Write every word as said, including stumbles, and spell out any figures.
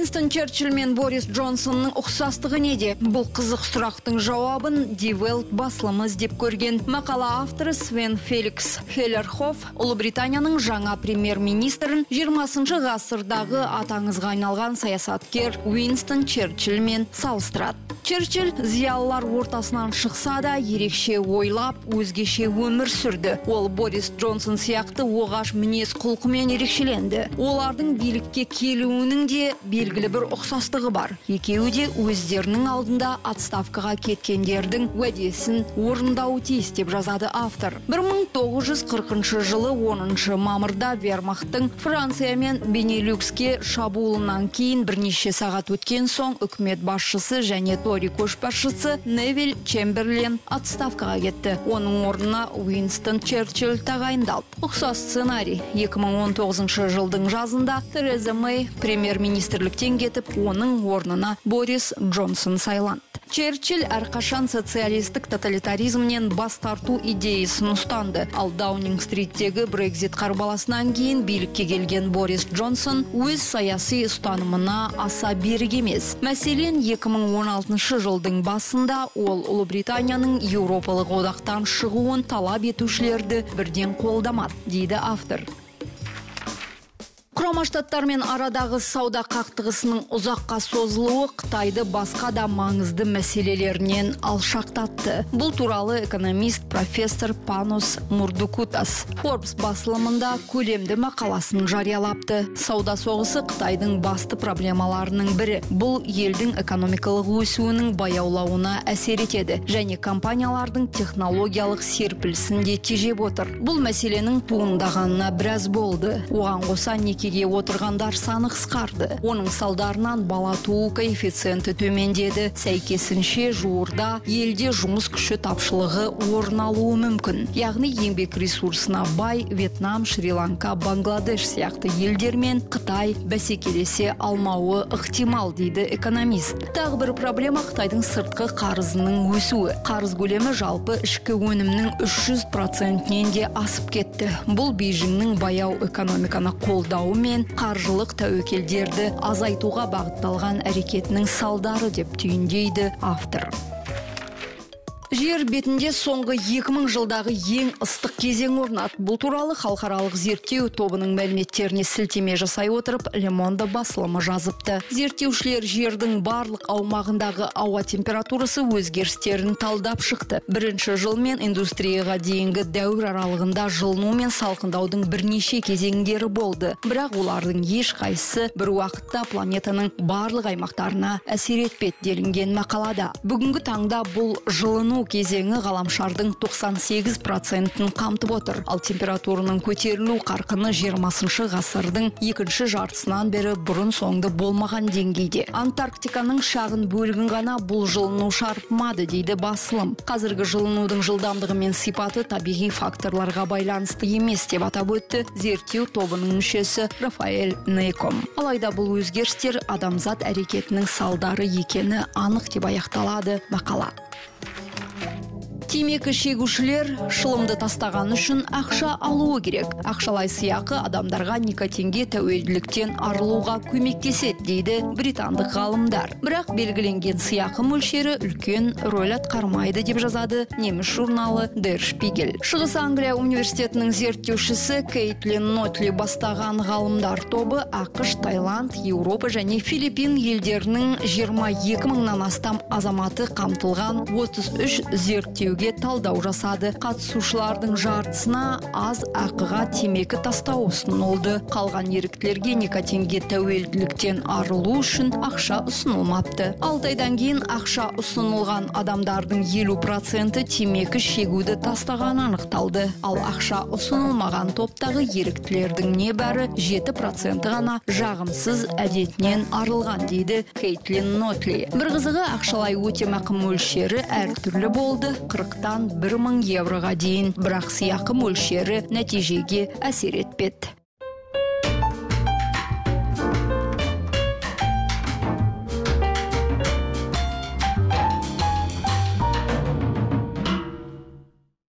Уинстон Черчилль мен Борис Джонсонның ұқсастығы неде? Бұл қызық сұрақтың жауабын Die Welt басылымы іздеп көрген. Мақала авторы Свен Феликс Хеллерхоф Ұлыбританияның жаңа премьер-министрін жиырмасыншы ғасырдағы атаңызға айналған саясаткер Уинстон Черчилль мен салыстырады. Черчилль зиялылар ортасынан шықса да ерекше ойлап, өзгеше өмір сүрді. Ол Борис Джонсон сияқты оғаш мінез құлқымен ерекшеленді. Олардың билікке келуінің де белгілі бір ұқсастығы бар. Екеуі де өздерінің алдында отставкаға кеткендердің уәдесін орындауы тиіс деп жазады автор. бір мың тоғыз жүз қырқыншы жылы оныншы мамырда Вермахттың Франция мен Бенелюкске шабуылынан кейін бірнеше сағат өткен соң үкімет басшысы және Тори көшбасшысы Невиль Чемберлен отставкаға кетті. Оның орнына Уинстон Черчилль тағайындалды. Ұқсас сценарий. екі мың он тоғызыншы жылдың жазында Тереза Мэй премьер-министрліктен кетіп, оның орнына Борис Джонсон сайланды. Черчилль әрқашан социалистік тоталитаризмнен бас тарту идеясын ұстанды. Ал Даунинг-стриттегі Брекзит қарбаласынан кейін билікке келген Борис Джонсон өз саяси ұстанымына аса берік емес. Мәселен, екі мың он алтыншы жылдың басында ол Ұлыбританияның Еуропалық одақтан шығуын талап етушілерді бірден қолдамады, дейді автор. Құрама Штаттармен арадағы сауда қақтығысының ұзаққа созылуы Қытайды басқа да маңызды мәселелерінен алшақтатты. Бұл туралы экономист профессор Панос Мурдукутас Forbes басылымында көлемді мақаласын жариялапты. Сауда соғысы Қытайдың басты проблемаларының бірі. Бұл елдің экономикалық өсуінің баяулауына әсер етеді және компаниялардың технологиялық серпілісін де тежеп отыр. Бұл мәселенің туындағанына біраз болды. Оған қоса некеге отырғандар саны қысқарды. Оның салдарынан бала туу коэффициенті төмендеді. Сәйкесінше жуырда елде жұмыс күші тапшылығы орын алуы мүмкін. Яғни еңбек ресурсына бай Вьетнам, Шри-Ланка, Бангладеш сияқты елдермен Қытай бәсекелесе алмауы ықтимал, дейді экономист. Тағы бір проблема Қытайдың сыртқы қарызының өсуі. Қарыз көлемі жалпы ішкі өнімнің үш жүз процентінен де асып кетті. Бұл Бейжіңнің баяу экономиканы қолдауы мен қаржылық тәуекелдерді азайтуға бағытталған әрекетінің салдары деп түйіндейді автор. Жер бетінде соңғы екі мың жылдағы ең ыстық кезең орнады. Бұл туралы халықаралық зерттеу тобының мәліметтеріне сілтеме жасай отырып, Le Monde басылымы жазыпты. Зерттеушілер жердің барлық аумағындағы ауа температурасы өзгерістерін талдап шықты. Бірінші жыл мен индустрияға дейінгі дәуір аралығында жылыну мен салқындаудың бірнеше кезеңдері болды. Бірақ олардың ешқайсысы бір уақытта планетаның барлық аймақтарына әсер етпеді делінген мақалада. Бүгінгі таңда бұл жылыну кезеңі ғаламшардың тоқсан сегіз процентін қамтып отыр. Ал температураның көтерілу қарқыны жиырмасыншы ғасырдың екінші жартысынан бері бұрын соңды болмаған деңгейде. Антарктиканың шағын бөлігін ғана бұл жылыну шарпымады, дейді басылым. Қазіргі жылынудың жылдамдығы мен сипаты табиғи факторларға байланысты емес деп атап өтті зерттеу тобының мүшесі Рафаэль Нейком. Алайда бұл өзгерістер адамзат әрекетінің салдары екені анық деп аяқталады мақала. Темекі шегушілер шылымды тастаған үшін ақша алуы керек. Ақшалай сыйақы адамдарға никотинге тәуелділіктен арылуға көмектеседі, дейді британдық ғалымдар. Бірақ белгіленген сыйақы мөлшері үлкен рөл атқармайды деп жазады неміс журналы Der Spiegel. Шығыс Англия университетінің зерттеушісі Кейтлин Нотли бастаған ғалымдар тобы ақш, Таиланд, Еуропа және Филиппин елдерінің жиырма екі мыңнан астам азаматы қамтылған отыз үш зерттеуге талдау жасады. Қатысушылардың жартысына аз ақыға темекі тастау ұсынылды. Қалған еріктілерге никотинге тәуелділіктен арылу үшін ақша ұсынылмапты. алты айдан кейін ақша ұсынылған адамдардың елу проценті темекі шегуді тастаған анықталды. Ал ақша ұсынылмаған топтағы еріктілердің небәрі жеті проценті ғана жағымсыз әдетінен арылған, дейді Кейтлин Нотли. Бір қызығы, ақшалай өтемақы мөлшері әртүрлі болды. қырықтан бір мың евроға дейін, бірақ сыйақы мөлшері нәтижеге әсер етпеді.